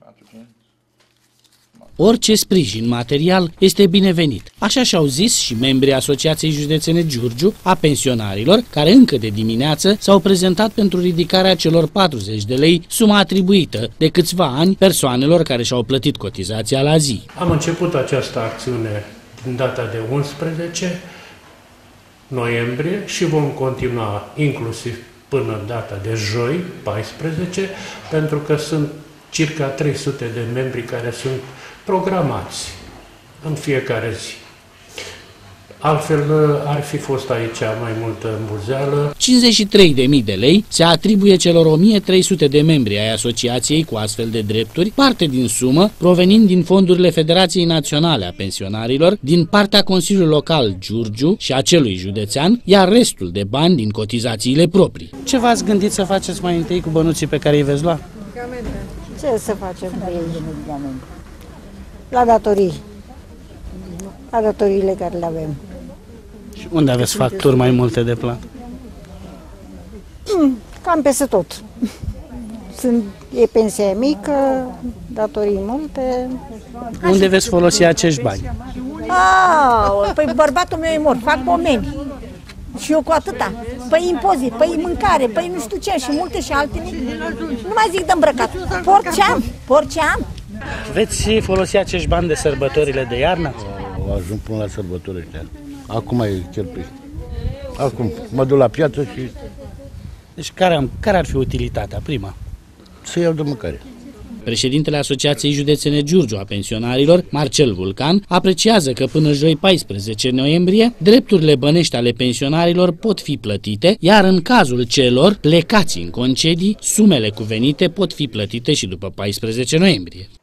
Orice sprijin material este binevenit. Așa și-au zis și membrii Asociației Județene Giurgiu a pensionarilor, care încă de dimineață s-au prezentat pentru ridicarea celor 40 de lei, suma atribuită de câțiva ani persoanelor care și-au plătit cotizația la zi. Am început această acțiune din data de 11 noiembrie și vom continua inclusiv până data de joi, 14, pentru că sunt circa 300 de membri care sunt programați în fiecare zi. Altfel ar fi fost aici mai multă îmbuzeală. 53.000 de lei se atribuie celor 1.300 de membri ai asociației cu astfel de drepturi, parte din sumă provenind din fondurile Federației Naționale a Pensionarilor, din partea Consiliului Local Giurgiu și a celui județean, iar restul de bani din cotizațiile proprii. Ce v-ați gândit să faceți mai întâi cu bănuții pe care îi veți lua? Ce să facem cu ei? La datorii. La datoriile care le avem. Și unde aveți facturi mai multe de plată? Cam peste tot. E pensia mică, datorii multe. Unde veți folosi acești bani? Păi bărbatul meu e mort, fac pomeni. Și eu cu atâta. Păi impozit, păi mâncare, păi nu știu ce și multe și altele. Nu mai zic de îmbrăcat. Porceam. Veți folosi acești bani de sărbătorile de iarnă? Ajung până la sărbători ăștia. Acum e cheltui. Acum mă duc la piață și... Deci care ar fi utilitatea prima? Să iau de mâncare. Președintele Asociației Județene Giurgiu a Pensionarilor, Marcel Vulcan, apreciază că până joi 14 noiembrie, drepturile bănești ale pensionarilor pot fi plătite, iar în cazul celor plecați în concedii, sumele cuvenite pot fi plătite și după 14 noiembrie.